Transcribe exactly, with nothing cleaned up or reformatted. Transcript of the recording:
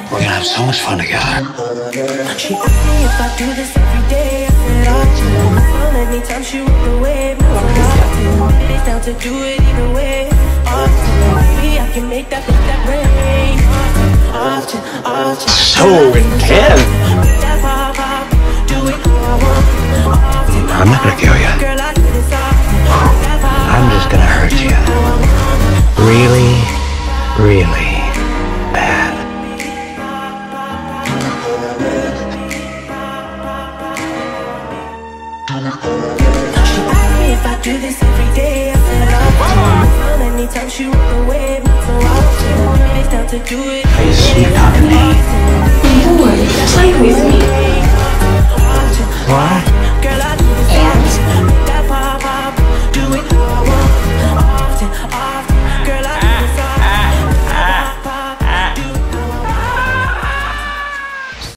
We're gonna have so much fun together. She asked me if I do this every day. I said often. So anytime she walked away, often. It's down to do it either way. Often, maybe I can make that make that rain. Often, often. So intense. I'm not gonna kill you. I'm just gonna hurt you. Really, really bad. She asked me if I do this every day. I said often. Anytime she walked away, so often. It's down to do it. Are you sweet, honey?